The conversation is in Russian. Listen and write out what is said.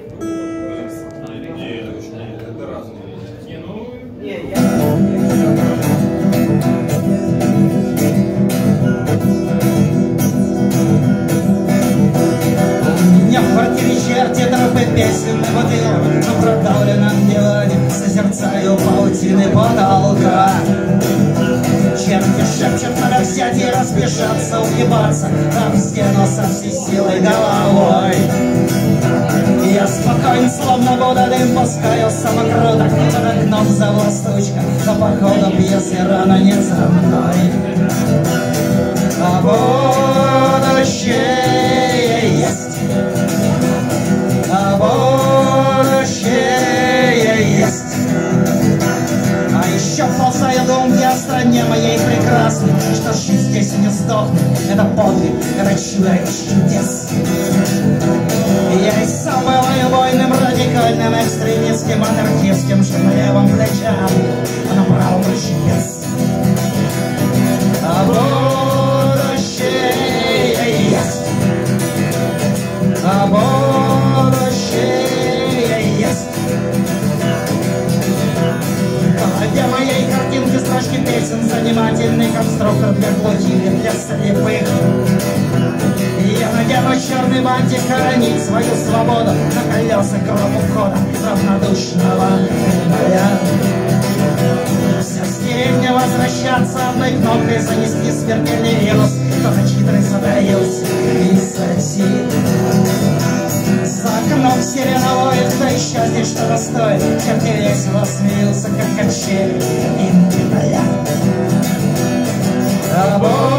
Это разное. У меня в квартире черти тропы песенный бутылок, на продавленном диване созерцаю паутины потолка. Черти шепчут, надо взять и разбежаться, уебаться об стену со всей силой головой. Я спокоен, словно Будда, дым пускаю самокруток, под окном завластучка, но походу пьесы рано не за мной. А будущее есть, а будущее есть. А еще ползаю думки о стране моей прекрасной, что жизнь здесь не сдохнет, это подвиг, это чудо из чудес. Я и сам был убойным, радикальным, экстремистским, анархистским, что на левом плече, а на правом рычагес. А будущее есть, а будущее есть. Для моей картинки строчки песен, занимательный конструктор для глухих и для слепых. Я надену черный бантик, хоронить свою свободу на колесах громохода равнодушного ноля. Вся степь не возвращаться, одной кнопкой занести смертельный вирус, кто хитрый задаюсь и сосед. За окном сирена воет, кто еще здесь что-то стоит, черти весело смеются, как качели и поля.